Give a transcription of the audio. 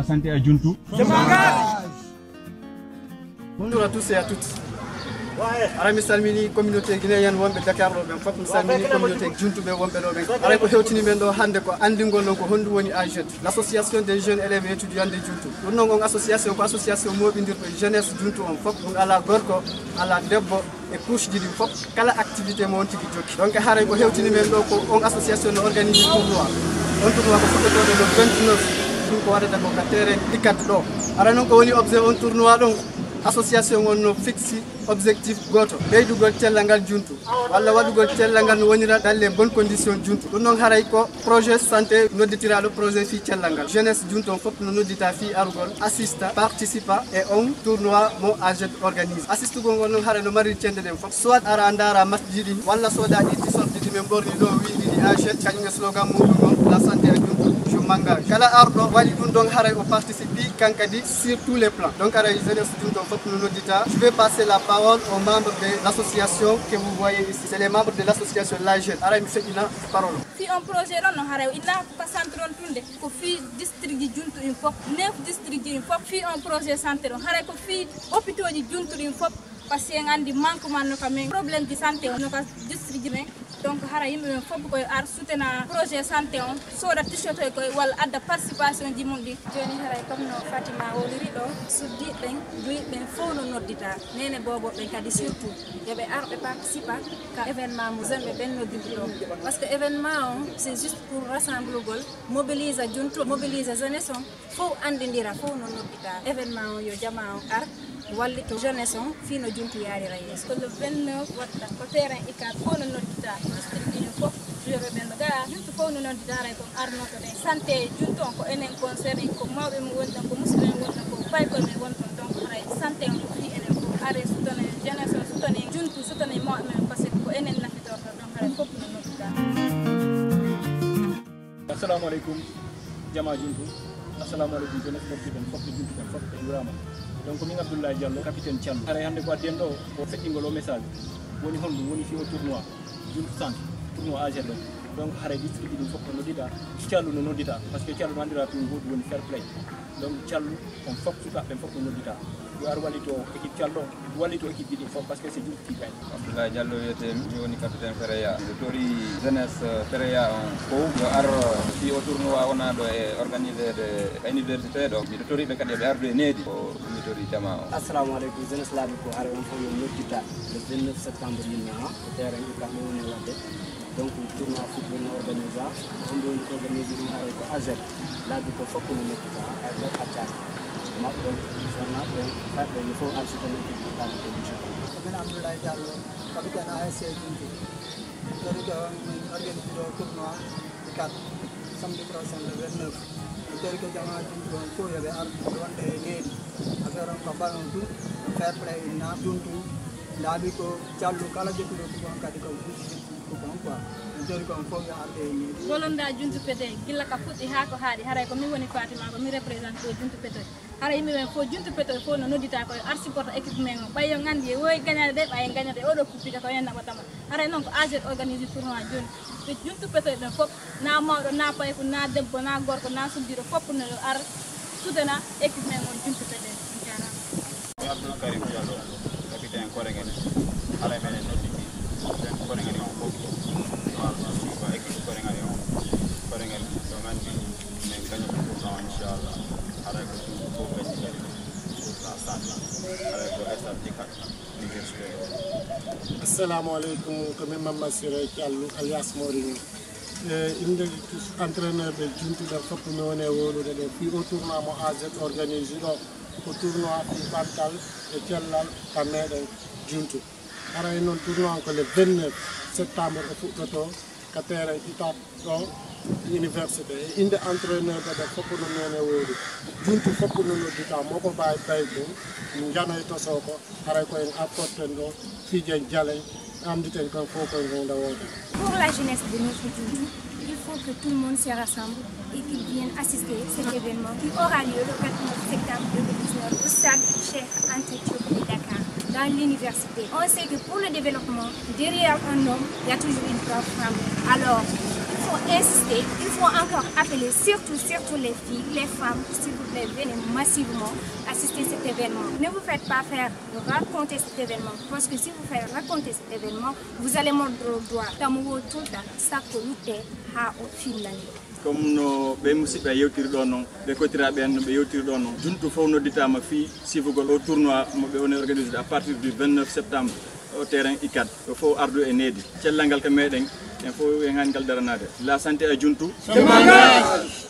santé à Juntu. Je m'engage. Bonjour à tous et à toutes. Ara mi salmini communauté guinéenne wonɓe Dakar ɗo ɓen fof mi salmini communauté juntuɓe wonɓe ɗo ɓen aray ko hewtini men ɗo hannde ko anndingol noon ko honndu woni AGET l'association des jeunes élèves et étudiants de Juntu ɗum noon on association ko association moɓidirɗo jeunesse Juntu on fof ɗum ala gorko ala debbo e couche ji ɗin fof kala activité mo on tigui jokki donc haray ko hewtini men ɗo ko on association no organise tournoi on tournoi ko fuɗɗotoɗo le 29 ɗum ko waɗata ko ka terrain ɗikkat ɗo ara noon ko woni objet on tournoi ɗon association on no fixi objectif goto ɓeydugol cellal Juntu walla waɗugol cellal no wonira dans les bonnes conditions Juntu ɗum noon haray ko projet santé nodditiraɗo projet fi cellal jeunesse Juntu on fof no noddita fi arugol assista participa e on tournoi mo AGET organise assistugol ngol noon haray no mari cende ɗen fof soit ara dara masji ɗi walla soda ɗi t-shirt ɗi men ɓorni ɗo wiɗiɗi AGET kañum e slogan muɗum on la santé à Juntu je m'engage kala arɗo waɗi ɗum ɗon haray o participe kankadi sur tous les plans donc haray jeunesse Juntu on fof no noddita je vais passer la parole aux membres de l'association que vous voyez ici. C'est les membres de l'association l'AGET. Alors, monsieur Ina, parole. Si un projet non hare ina ko centre on tunde ko fi district Juntu in fop 9 district in fop fi un projet santé on hare ko fi hôpitaux ji Juntu in fop parce que ngandi manquement no kamen problème de santé on ko district men donc hara yimɓe fof koye ar soutena projet santé on soda t-shirt koye walla adda participation ji mum ɗi joni haray comme no Fatima woliri ɗo suddiɓen joyiɓen fof no noddita nene boboɓen kadi surtout yoɓe ar ɓe participa ka événement mo jeune ɓe ɓen nodditi ɗo par ce que événement on c'est juste pour rassemblugol mobilise Juntu mobilise jeunesse on fof andidira fof no noddita événement o yo jama on ar wallito jeunesse on fino Juntu yarira yeeso ko le 29 watta ko terrain ICAT fof no noddita district fof joueur ɓen ɗo ga Juntu fof no noddita haray ko arnoto ɗen santé Juntu on ko enen concerné ko mawɓe mo woni ɗon ko musidɓe men woni ɗon ko paykol men woni ɗon donc haray santé on ko fi enen fof are soutane jeunesse on soutane Juntu soutane mawɓe men par ce que ko enen nafitorto donc haray fof no noddita. Assalamu alaikum jama Juntu assalamu alaikum jeunesse sportive en fof Juntu en fof e wurama donc min Abdoulaye Diallo capitaine Thiallo haray hande ko adden ɗo ko feƴƴingol o message woni honɗum woni fi o tournoi Juntu centre tournoi AGET ɗo donc haray district ɗum fof no noddita Thiallo no noddita par ce que Thiallo no andira ɗum goɗɗum woni fair play donc Thiallo on fof sukaɓe fof no noddita yo ar wallito équipe Thiallo wallito équipe ɗiɗi fof par ce que c'est Juntu qui gagne. Abdoulaye Diallo wiyetemi mi woni capitaine Fereya nde tori jeunesse Fereya on fof yo ar fi o tournoi wona ɗo e organisé de université ɗo miɗo toriɓe kadi eɓe ardu e needi ko mi tori jama o. Assalamu aleykum jeunesse laaɓe ko haare on fof yo noddita le 29 septembre inna ko terrain ICAT mo woni wadde donc tournoi football no organisa on ɗo woni organisé ɗum haare ko AGET laabi ko fof no noddita AGET accani maɓɓe ɗon sonna ɓen faɓɓe no fof arsitano équipe de kalite inchallah min Abdoulaye Diallo capitaine ASC Juntu tori ko min organise ɗo tournoi ICAT samedi prochain le 29 tori ko jama Juntu on fof yoɓe ar wonde e needi affaire on ko ballon tout fair play na Juntu laaɓi ko Thiallo kala jokkuɗo ɗum kadi ko ko bon quoi tori ko on fof yo arde e needi golonda Juntu Pete gilla ka fuɗɗi ha ko haaɗi haray ko min woni Fatima ko mi représente ɗo Juntu Pete haray yimɓe ɓen fof Juntu Pete fof no noddita koye ar supporta équipe men o ɓay yo gandi woy gagnade de ɓaye gagnade oɗo kuppita ko hen naɓatama haray noon ko AGET organise tournoi joni ɓe Juntu Pete ɓen fof na mawɗo na payko na debbo na gorko na suddiɗo fof no ar soutena équipe men o Juntu Pete jarama. Abdoul Karim Diallo capitaine Korengel haray menen nodditi ɓen Korengel on fof ko équipe Korengel on Korengel ɗo gandi min gaña ko tournoi inchallah haray ko ɗum fof gañi kadi pour la santé haray ko stade ICAT université. Assalamu aleykum ko min Mamadou Siré Thiallo alias Mourinho inde entraîneur ɓe Juntu ɓen fof mi woni e wolude ɗo fi o tournoi mo AGET organise ɗo ko tournoi fi ɓantal e cellal ka meɗen Juntu haray noon tournoi on ko le 29 septembre o fuɗɗoto ka terrain ICAT ɗo université e inde entraîneur ɓe fof no men e woodi Juntu fof no noddita moko mbawi ɓayde ɗum janoye toso ko haray koyen apporten ɗo fijen jalen anditen kan fof koye gonda wooda. Pour la jeunesse de notre Juntu, il faut que tout le monde se rassemble et qu'ils viennent assister à cet événement qui aura lieu le 29 septembre 2019 au stade Cheikh Anta Diop de Dakar, dans l'université. On sait que pour le développement, derrière un homme, il y a toujours une femme. Alors, il faut insister, il faut encore appeler surtout les filles, les femmes, s'il vous plaît, venez massivement assister à cet événement. Ne vous faites pas faire raconter cet événement, parce que si vous faites raconter cet événement, vous allez mordre au doigt. Comme no ɓe musidɓe yewtiri ɗo noon ɓe kotiraɓe en no ɓe yewtiri ɗo noon juntu fof nodditama fii sifugol o tournoi moɓe woni organisé à partir du 29 septembre au terrain ICAD ko fof ardu e needi cellal ngal ko meɗen en fof en hani ngal daranade la santé a juntu